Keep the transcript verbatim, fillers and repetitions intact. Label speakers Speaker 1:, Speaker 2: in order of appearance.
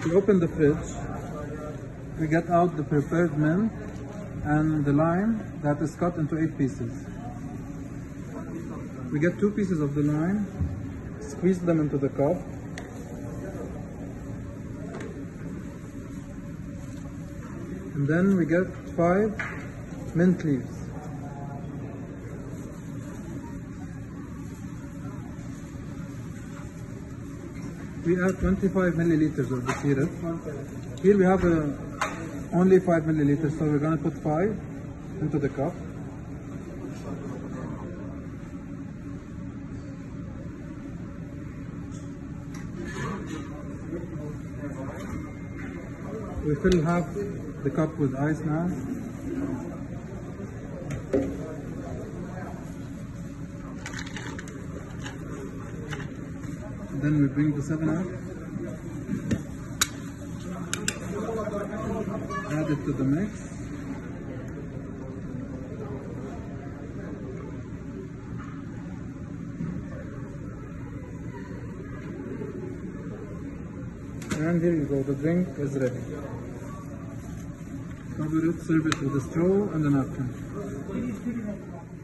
Speaker 1: We open the fridge, we get out the prepared mint and the lime that is cut into eight pieces. We get two pieces of the lime, squeeze them into the cup, and then we get five mint leaves. We add twenty-five milliliters of the syrup. Here we have a, only five milliliters, so we're going to put five into the cup. We fill half the cup with ice now. Then we bring the seven up, add it to the mix. And here you go, the drink is ready. Cover it, serve it with a straw and a napkin.